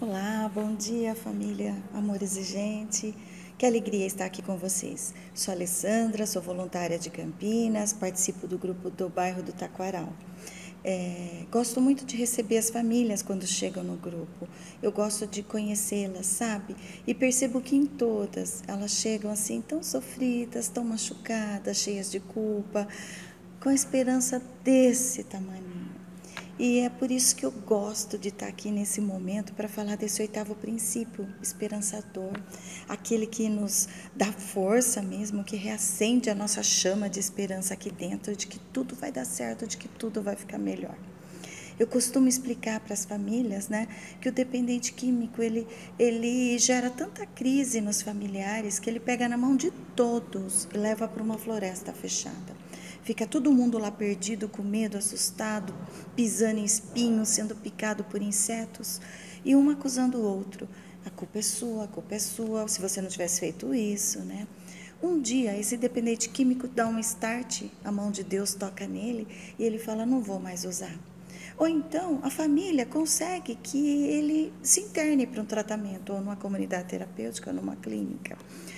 Olá, bom dia família, amor exigente, que alegria estar aqui com vocês. Sou Alessandra, sou voluntária de Campinas, participo do grupo do bairro do Taquaral. Gosto muito de receber as famílias quando chegam no grupo, eu gosto de conhecê-las, sabe? E percebo que em todas elas chegam assim tão sofridas, tão machucadas, cheias de culpa, com a esperança desse tamanho. E é por isso que eu gosto de estar aqui nesse momento para falar desse oitavo princípio esperançador, aquele que nos dá força mesmo, que reacende a nossa chama de esperança aqui dentro, de que tudo vai dar certo, de que tudo vai ficar melhor. Eu costumo explicar para as famílias, né, que o dependente químico, ele gera tanta crise nos familiares que ele pega na mão de todos e leva para uma floresta fechada. Fica todo mundo lá perdido, com medo, assustado, pisando em espinhos, sendo picado por insetos, e um acusando o outro. A culpa é sua, se você não tivesse feito isso, né? Um dia, esse dependente químico dá um start, a mão de Deus toca nele, e ele fala, não vou mais usar. Ou então, a família consegue que ele se interne para um tratamento, ou numa comunidade terapêutica, ou numa clínica.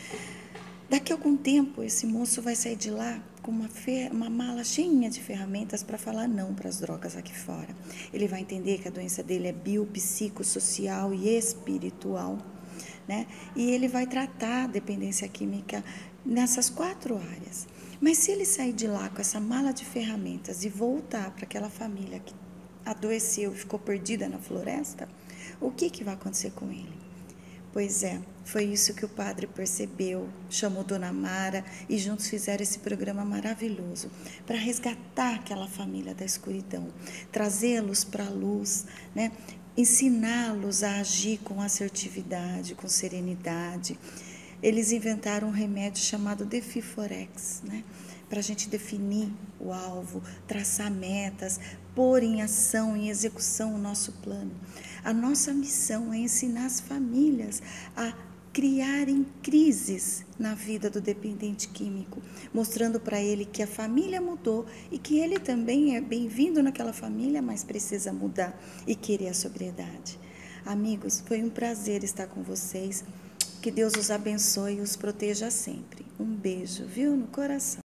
Daqui a algum tempo, esse moço vai sair de lá com uma mala cheia de ferramentas para falar não para as drogas aqui fora. Ele vai entender que a doença dele é biopsicossocial e espiritual, né? E ele vai tratar a dependência química nessas 4 áreas. Mas se ele sair de lá com essa mala de ferramentas e voltar para aquela família que adoeceu e ficou perdida na floresta, o que vai acontecer com ele? Pois é, foi isso que o padre percebeu, chamou Dona Mara e juntos fizeram esse programa maravilhoso para resgatar aquela família da escuridão, trazê-los para a luz, né? Ensiná-los a agir com assertividade, com serenidade. Eles inventaram um remédio chamado Defiforex, né? Para a gente definir o alvo, traçar metas, pôr em ação, em execução o nosso plano. A nossa missão é ensinar as famílias a criarem crises na vida do dependente químico, mostrando para ele que a família mudou e que ele também é bem-vindo naquela família, mas precisa mudar e querer a sobriedade. Amigos, foi um prazer estar com vocês. Que Deus os abençoe e os proteja sempre. Um beijo, viu, no coração.